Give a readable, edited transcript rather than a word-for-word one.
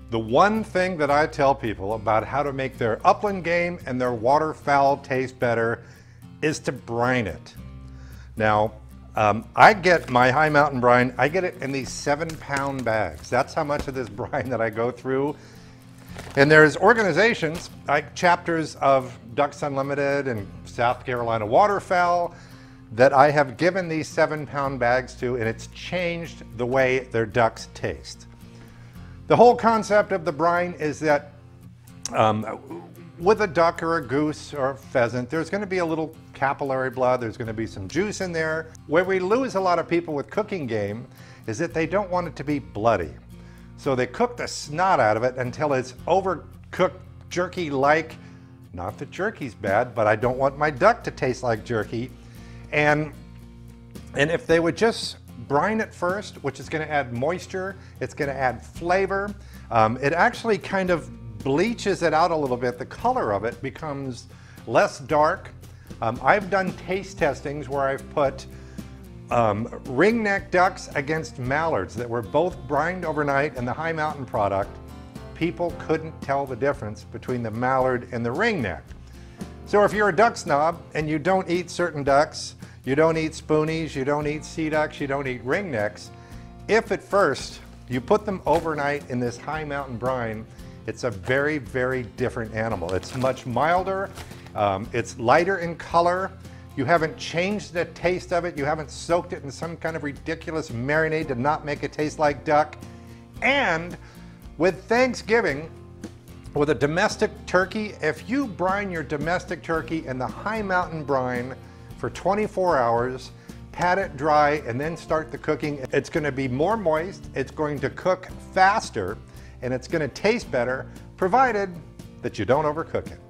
The one thing that I tell people about how to make their upland game and their waterfowl taste better is to brine it. Now, I get my Hi Mountain Brine, I get it in these 7-pound bags. That's how much of this brine that I go through. And there's organizations like chapters of Ducks Unlimited and South Carolina Waterfowl that I have given these 7-pound bags to, and it's changed the way their ducks taste. The whole concept of the brine is that with a duck or a goose or a pheasant, there's going to be a little capillary blood, there's going to be some juice in there. Where we lose a lot of people with cooking game is that they don't want it to be bloody. So they cook the snot out of it until it's overcooked jerky-like. Not that jerky's bad, but I don't want my duck to taste like jerky. And if they would just brine it first, which is going to add moisture, it's going to add flavor. It actually kind of bleaches it out a little bit. The color of it becomes less dark. I've done taste testings where I've put ringneck ducks against mallards that were both brined overnight in the Hi Mountain product. People couldn't tell the difference between the mallard and the ringneck. So if you're a duck snob and you don't eat certain ducks, you don't eat spoonies, you don't eat sea ducks, you don't eat ringnecks, if at first you put them overnight in this Hi Mountain Brine, it's a very, very different animal. It's much milder, it's lighter in color. You haven't changed the taste of it. You haven't soaked it in some kind of ridiculous marinade to not make it taste like duck. And with Thanksgiving, with a domestic turkey, if you brine your domestic turkey in the Hi Mountain Brine for 24 hours, pat it dry, and then start the cooking, it's going to be more moist, it's going to cook faster, and it's going to taste better, provided that you don't overcook it.